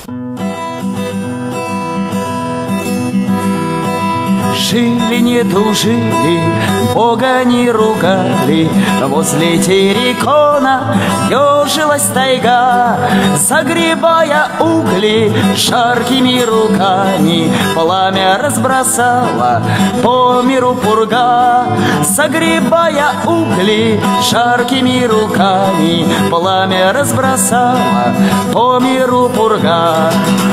Жили, не тужили, Бога не ругали, возле Террикона ежилась тайга, загребая угли жаркими руками, пламя разбросала по миру пурга. Загребая угли жаркими руками, пламя разбросала по миру пурга.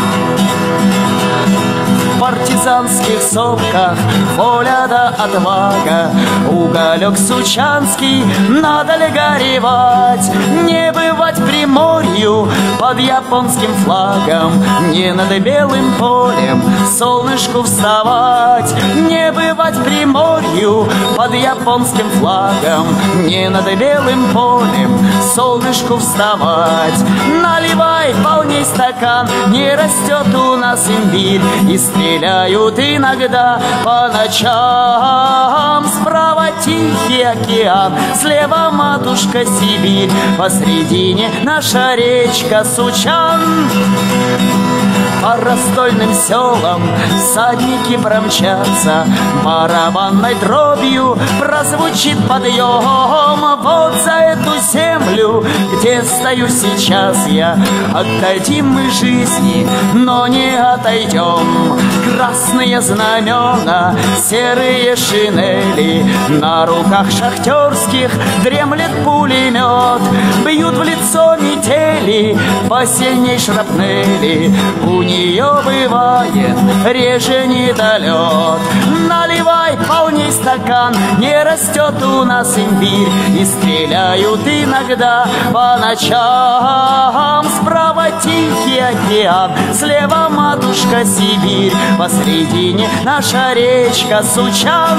В партизанских сопках воля да отвага, уголек сучанский надо ли горевать, не бывать Приморью под японским флагом, не над белым полем солнышку вставать, не бывать Приморью под японским флагом, не над белым полем солнышку вставать. Наливай полней стакан, не растет у нас имбирь, и стреляют иногда по ночам. Справа Тихий океан, слева матушка Сибирь, посредине наша речка Сучан. По раздольным селам всадники промчатся, барабанной дробью прозвучит подъем. Вот за эту землю, где стою сейчас я, отдадим мы жизни, но не отойдем. Красные знамена, серые шинели, на руках шахтерских дремлет пулемет. Бьют в лицо метели в осенней шрапнели, у нее бывает реже недолет. Наливай полней стакан, не растет у нас имбирь, и стреляют иногда по ночам. Справа Тихий океан, слева матушка Сибирь, посредине наша речка Сучан.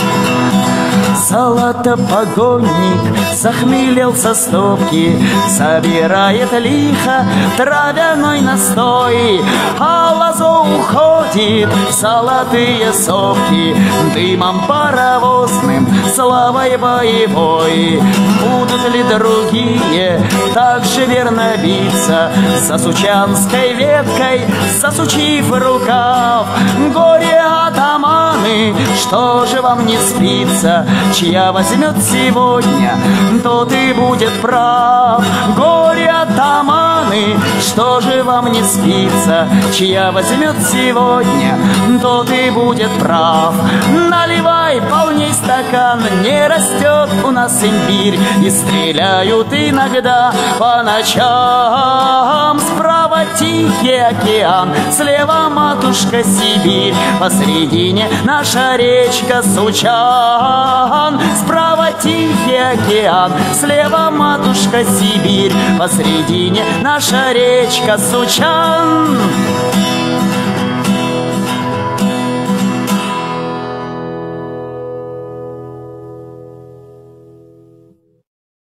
Золотопогонник захмелел со стопки, собирает лихо травяной настой, а лозо уходит в золотые сопки, дымом паровозным, славой боевой. Будут ли другие так же верно биться за сучанской веткой, засучив рукав? Горе атаманы, что же вам не спится? Чья возьмет сегодня, тот и будет прав. Горе атаманы, что же вам не спится? Чья возьмет сегодня, тот и будет прав. Наливай полней стакан, не растет у нас имбирь, и стреляют иногда по ночам. Справа Тихий океан, слева матушка Сибирь, посредине наша речка Сучан. Справа Тихий океан, слева матушка Сибирь, посредине наша речка Сучан.